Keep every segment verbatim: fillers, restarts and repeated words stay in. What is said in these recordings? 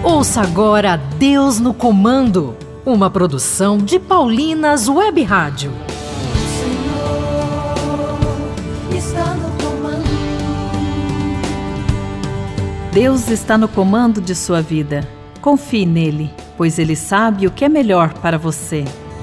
Ouça agora Deus no Comando, uma produção de Paulinas Web Rádio. Deus está no comando de sua vida. Confie nele, pois ele sabe o que é melhor para você.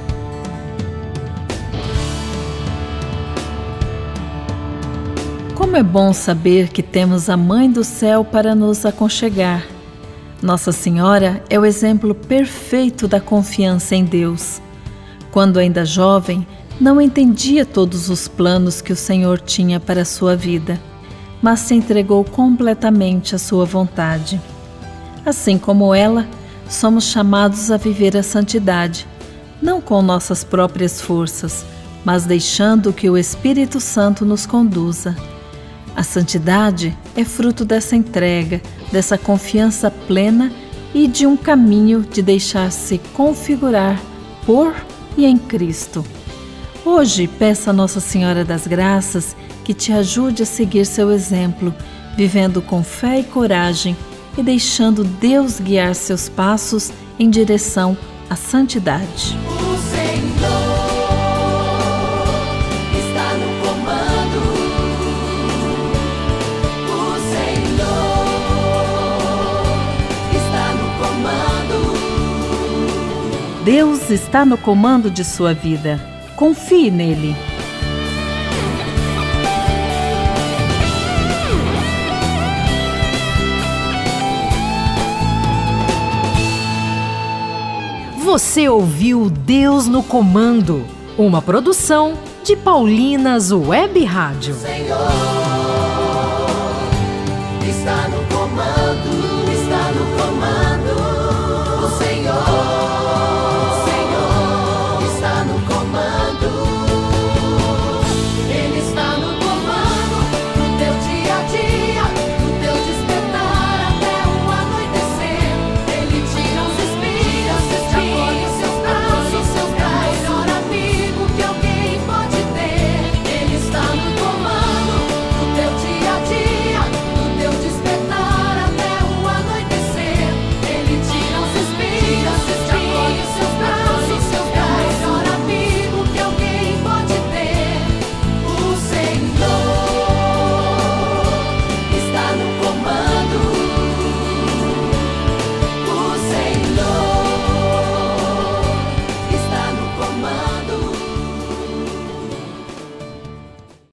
Como é bom saber que temos a Mãe do Céu para nos aconchegar. Nossa Senhora é o exemplo perfeito da confiança em Deus. Quando ainda jovem, não entendia todos os planos que o Senhor tinha para a sua vida, mas se entregou completamente à sua vontade. Assim como ela, somos chamados a viver a santidade, não com nossas próprias forças, mas deixando que o Espírito Santo nos conduza. A santidade é fruto dessa entrega, dessa confiança plena e de um caminho de deixar-se configurar por e em Cristo. Hoje, peça a Nossa Senhora das Graças que te ajude a seguir seu exemplo, vivendo com fé e coragem e deixando Deus guiar seus passos em direção à santidade. O Senhor está no comando. O Senhor está no comando. Deus está no comando de sua vida. Confie nele. Você ouviu Deus no Comando, uma produção de Paulinas Web Rádio. Senhor.